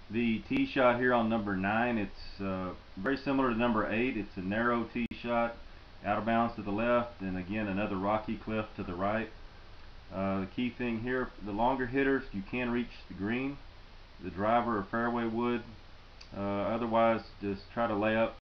The tee shot here on number 9, it's very similar to number 8. It's a narrow tee shot, out of bounds to the left, and again another rocky cliff to the right. The key thing here, the longer hitters, you can reach the green, the driver or fairway wood. Otherwise, just try to lay up